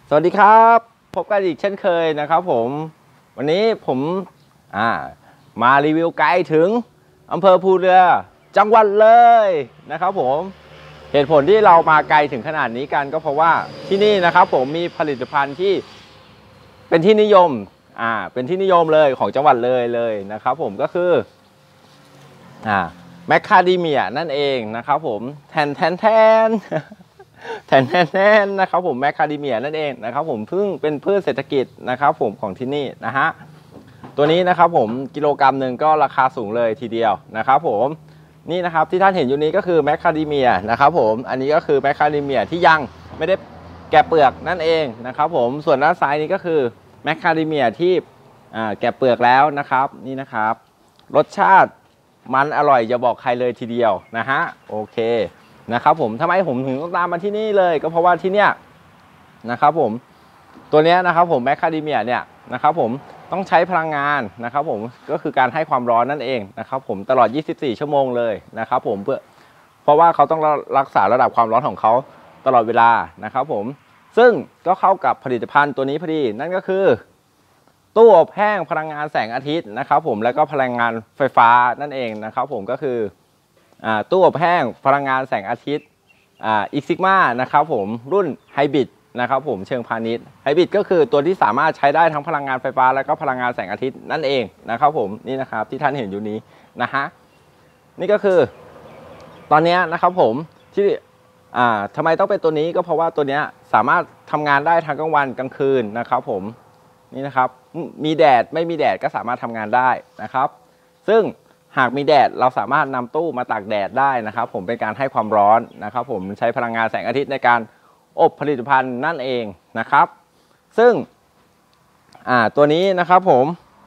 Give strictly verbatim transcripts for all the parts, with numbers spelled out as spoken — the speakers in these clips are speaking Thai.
สวัสดีครับพบกันอีกเช่นเคยนะครับผมวันนี้ผมอ่ามารีวิวไกด์ถึงอำเภอภูเรือจังหวัดเลยนะครับผมเหตุผลที่เรามาไกลถึงขนาดนี้กันก็เพราะว่าที่นี่นะครับผมมีผลิตภัณฑ์ที่เป็นที่นิยมอ่าเป็นที่นิยมเลยของจังหวัดเลยเลยนะครับผมก็คืออ่าแมคคาเดเมียนั่นเองนะครับผมแทนแทนแทนแทนแทนแทนนะครับผมแมคคาเดเมียนั่นเองนะครับผมเพิ่งเป็นพืชเศรษฐกิจนะครับผมของที่นี่นะฮะตัวนี้นะครับผมกิโลกรัมหนึ่งก็ราคาสูงเลยทีเดียวนะครับผมนี่นะครับที่ท่านเห็นอยู่นี้ก็คือแมคคาเดเมียนะครับผมอันนี้ก็คือแมคคาเดเมียที่ยังไม่ได้แกะเปลือกนั่นเองนะครับผมส่วนด้านซ้ายนี้ก็คือแมคคาเดเมียที่แกะเปลือกแล้วนะครับนี่นะครับรสชาติมันอร่อยอย่าบอกใครเลยทีเดียวนะฮะโอเคนะครับผมทำไมผมถึงต้องตามมาที่นี่เลยก็เพราะว่าที่เนี้ยนะครับผมตัวเนี้ยนะครับผมแมคคาเดเมียเนี่ยนะครับผมต้องใช้พลังงานนะครับผมก็คือการให้ความร้อนนั่นเองนะครับผมตลอดยี่สิบสี่ชั่วโมงเลยนะครับผมเพื่อเพราะว่าเขาต้องรักษาระดับความร้อนของเขาตลอดเวลานะครับผมซึ่งก็เข้ากับผลิตภัณฑ์ตัวนี้พอดีนั่นก็คือตู้อบแห้งพลังงานแสงอาทิตย์นะครับผมแล้วก็พลังงานไฟฟ้านั่นเองนะครับผมก็คือตู้อบแห้งพลังงานแสงอาทิตย์อีกซิกมานะครับผมรุ่นไฮบริดนะครับผมเชิงพาณิชย์ไฮบริดก็คือตัวที่สามารถใช้ได้ทั้งพลังงานไฟฟ้าและก็พลังงานแสงอาทิตย์นั่นเองนะครับผมนี่นะครับที่ท่านเห็นอยู่นี้นะฮะนี่ก็คือตอนนี้นะครับผมที่อ่าทำไมต้องเป็นตัวนี้ก็เพราะว่าตัวนี้สามารถทำงานได้ทั้งกลางวันกลางคืนนะครับผมนี่นะครับมีแดดไม่มีแดดก็สามารถทำงานได้นะครับซึ่งหากมีแดดเราสามารถนำตู้มาตากแดดได้นะครับผมเป็นการให้ความร้อนนะครับผมใช้พลังงานแสงอาทิตย์ในการอบผลิตภัณฑ์นั่นเองนะครับซึ่งอ่าตัวนี้นะครับผม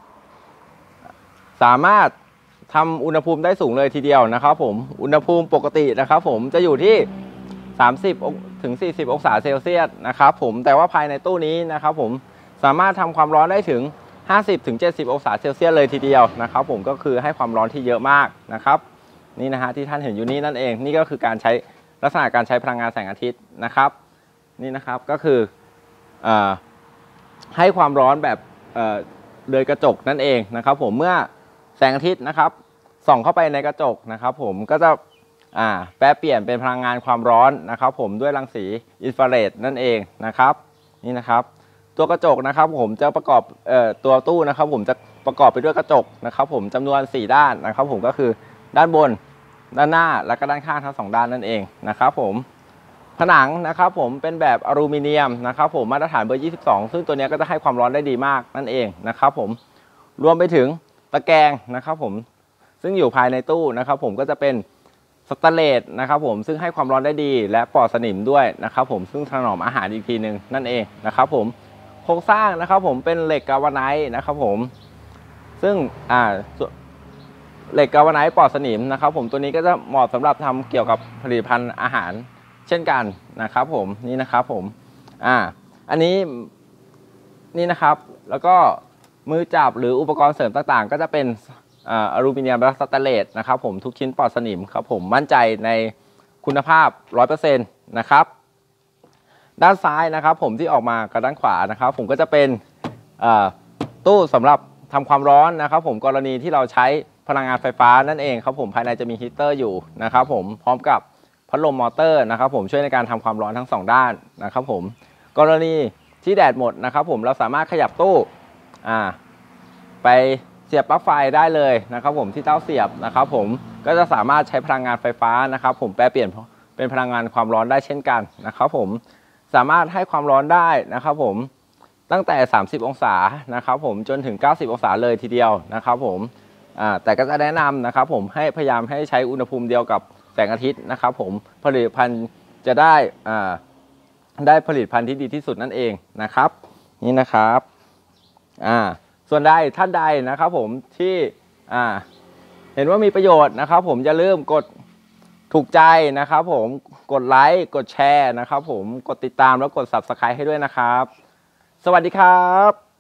สามารถทำอุณหภูมิได้สูงเลยทีเดียวนะครับผมอุณหภูมิปกตินะครับผมจะอยู่ที่สามสิบถึงสี่สิบองศาเซลเซียสนะครับผมแต่ว่าภายในตู้นี้นะครับผมสามารถทำความร้อนได้ถึงห้าสิบถึงเจ็ดสิบองศาเซลเซียสเลยทีเดียวนะครับผมก็คือให้ความร้อนที่เยอะมากนะครับนี่นะฮะที่ท่านเห็นอยู่นี้นั่นเองนี่ก็คือการใช้ลักษณะการใช้พลังงานแสงอาทิตย์นะครับนี่นะครับก็คืออให้ความร้อนแบบโดยกระจกนั่นเองนะครับผมเมื่อแสงอาทิตย์นะครับส่องเข้าไปในกระจกนะครับผมก็จะแปรเปลี่ยนเป็นพลังงานความร้อนนะครับผมด้วยรังสีอินฟราเรดนั่นเองนะครับนี่นะครับตัวกระจกนะครับผมจะประกอบเอ่อตัวตู้นะครับผมจะประกอบไปด้วยกระจกนะครับผมจำนวนสี่ด้านนะครับผมก็คือด้านบนด้านหน้าและก็ด้านข้างทั้งสองด้านนั่นเองนะครับผมผนังนะครับผมเป็นแบบอลูมิเนียมนะครับผมมาตรฐานเบอร์ยี่สิบสองซึ่งตัวนี้ก็จะให้ความร้อนได้ดีมากนั่นเองนะครับผมรวมไปถึงตะแกรงนะครับผมซึ่งอยู่ภายในตู้นะครับผมก็จะเป็นสแตนเลสนะครับผมซึ่งให้ความร้อนได้ดีและปลอดสนิมด้วยนะครับผมซึ่งถนอมอาหารอีกทีหนึ่งนั่นเองนะครับผมโครงสร้างนะครับผมเป็นเหล็กกาลวาไนท์นะครับผมซึ่งอ่าเหล็กกาลวาไนท์ปลอดสนิมนะครับผมตัวนี้ก็จะเหมาะสำหรับทำเกี่ยวกับผลิตภัณฑ์อาหารเช่นกันนะครับผมนี่นะครับผมอ่าอันนี้นี่นะครับแล้วก็มือจับหรืออุปกรณ์เสริมต่างๆก็จะเป็นอลูมิเนียมและสแตนเลสนะครับผมทุกชิ้นปลอดสนิมครับผมมั่นใจในคุณภาพ ร้อยเปอร์เซ็นต์ นะครับด้านซ้ายนะครับผมที่ออกมากับด้านขวานะครับผมก็จะเป็นตู้สำหรับทำความร้อนนะครับผมกรณีที่เราใช้พลังงานไฟฟ้านั่นเองครับผมภายในจะมีฮีตเตอร์อยู่นะครับผมพร้อมกับพัดลมมอเตอร์นะครับผมช่วยในการทำความร้อนทั้งสองด้านนะครับผมกรณีที่แดดหมดนะครับผมเราสามารถขยับตู้อ่าไปเสียบปลั๊กไฟได้เลยนะครับผมที่เต้าเสียบนะครับผมก็จะสามารถใช้พลังงานไฟฟ้านะครับผมแปลเปลี่ยนเป็นพลังงานความร้อนได้เช่นกันนะครับผมสามารถให้ความร้อนได้นะครับผมตั้งแต่สามสิบองศานะครับผมจนถึงเก้าสิบองศาเลยทีเดียวนะครับผมอ่าแต่ก็จะแนะนำนะครับผมให้พยายามให้ใช้อุณหภูมิเดียวกับแสงอาทิตย์นะครับผมผลิตภัณฑ์จะได้อ่าได้ผลิตภัณฑ์ที่ดีที่สุดนั่นเองนะครับนี่นะครับอ่าส่วนใดท่านใดนะครับผมที่อ่าเห็นว่ามีประโยชน์นะครับผมอย่าลืมกดถูกใจนะครับผมกดไลค์กดแชร์นะครับผมกดติดตามแล้วกด ซับสไครบ์ ให้ด้วยนะครับสวัสดีครับ